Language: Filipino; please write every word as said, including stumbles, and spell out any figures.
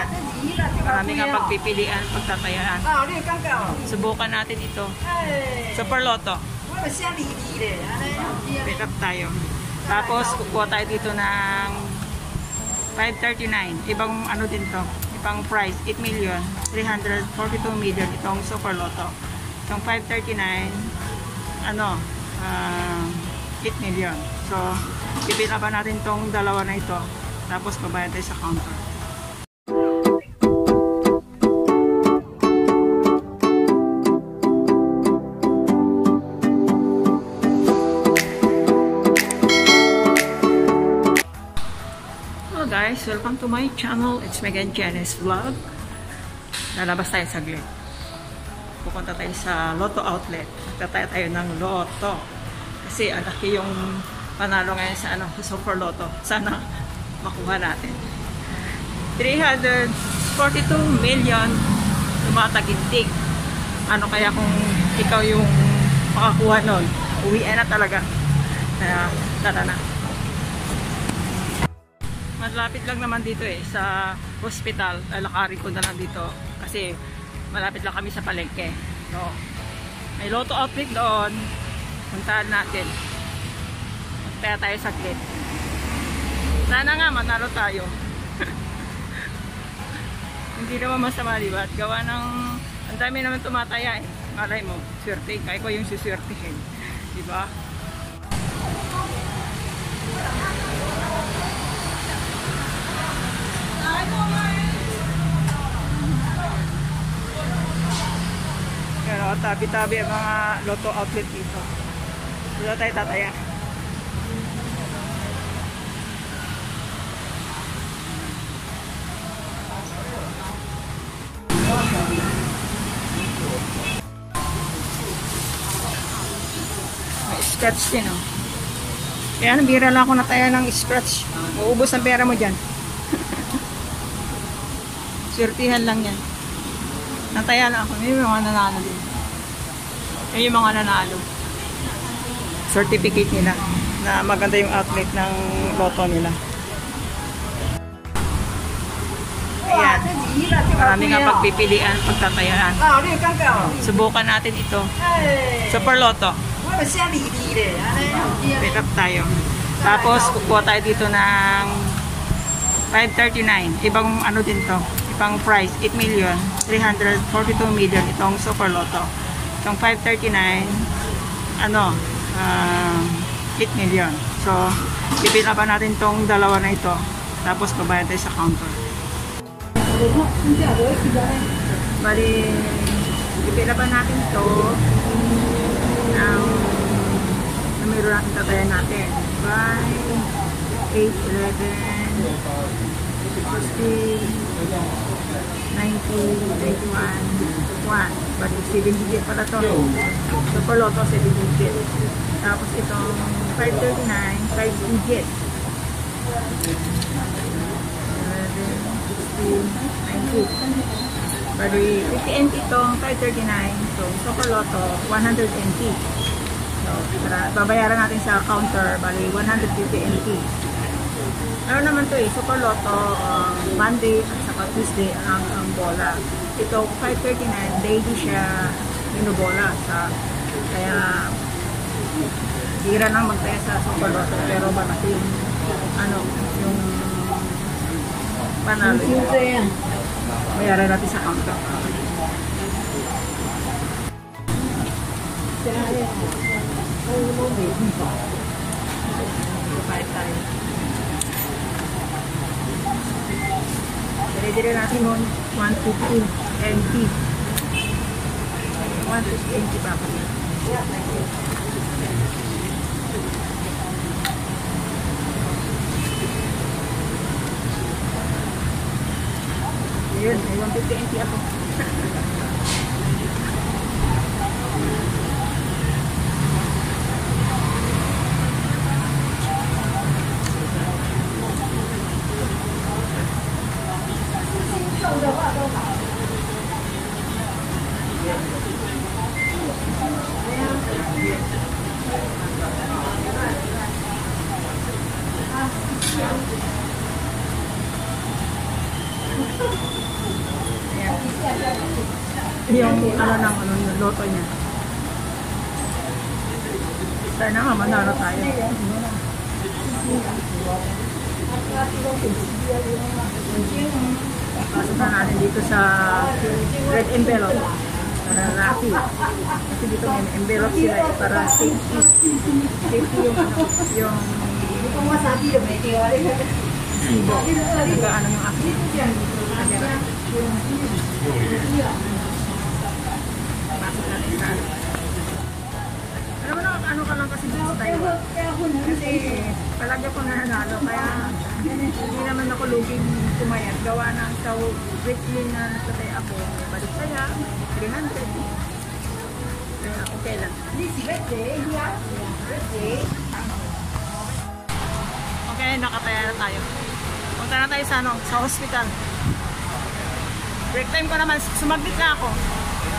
Marami nga pagpipilian, pagtatayaan. Subukan natin ito. Super Lotto. Pick up tayo. Tapos kukuha tayo dito ng five thirty-nine. Ibang ano din to. Ibang price. eight million. three hundred forty-two million. Itong Super Lotto. Itong five thirty-nine. Ano? Uh, eight million. So, pipila pa natin tong dalawa na ito. Tapos babayad tayo sa counter. Guys, welcome to my channel. It's Megan Janice Vlog. Lalabas tayo saglit. Pupunta tayo sa Lotto Outlet. Magtataya tayo ng Lotto. Kasi ang laki yung panalo ngayon sa, ano, sa Super Lotto. Sana makuha natin. three hundred forty-two million tumataginting. Ano kaya kung ikaw yung makakuha nun? Uwian na talaga. Kaya tara na. Malapit lang naman dito eh, sa hospital. Lalakarin ko na lang dito kasi malapit lang kami sa palengke. So, may Lotto Outlet doon. Puntahan natin. Magtaya tayo saglit. Sana nga manalo tayo. Hindi naman masama, diba? At gawa ng ang dami naman tumataya eh. Malay mo, swerte. Kaya ko yung suswertehin. Diba? Pero tabi-tabi ang mga Lotto Outlet dito. Dito tayo tataya. May scratch din oh. Kaya nabira lang ako nataya ng scratch. Uubos ang pera mo dyan. Swertihan lang yan. Nataya na ako. May mga nanalo din. May mga nanalo. Certificate nila na maganda yung outlet ng Lotto nila. Ayan. Marami nga pagpipilian, pagtatayaan. Subukan natin ito. Super Lotto. Pick up tayo. Tapos kukuha tayo dito ng five thirty-nine. Ibang ano din to. Ibang price. eight million. three hundred forty-two million. Itong Super Lotto. Itong five thirty-nine. Ano? Uh, eight million. So, pipila pa natin tong dalawa na ito. Tapos babayad tayo sa counter. Bali, pipila pa natin ito ng numero natin tatayan natin. five, eight, eleven, sixteen, nineteen, ninety-one, one. Bali, seven digit pala ito. Super Lotto, seven digit. Tapos itong five thirty-nine, five digit. eleven, sixteen, nineteen. Bali, fifty N T itong five thirty-nine. So, Super Lotto, one hundred N T. So, para, babayaran natin sa counter. Bali, one hundred fifty N T. Ano naman to eh, Super Lotto, uh, Monday at saka Tuesday ang, ang bola. Ito, five thirty-nine, daily siya minubola. Sa, kaya, hira lang magtaya sa Super Lotto, pero malaki yung, ano, yung panalo. Bayaran natin sa counter. Bayad tayo. Dire-dire natin nun, one fifty N T. one fifty N T pa ako. Ayun, may one fifty N T ako. Ayan. Yung ano ng ano, yung loto niya. Sana nga, manalo tayo. Pasok na natin dito sa red envelope. Para Rafi. Kasi dito may envelope sila eh, para safety. Safety yung ano, yung sibo. Nagka ano yung akin. Pasok natin sa ano. Alam mo na, ano ka lang kasi dito sa Taiwan. Kasi palagi ako nanalo, kaya hindi naman ako luging kumayat. Gawa na sa weekly na nasatay ako, may balik kaya, three hundred. Kaya okay lang. Okay, nakataya na tayo. Punta na tayo sa ano, sa hospital. Break time ko naman, sumaglit na ako.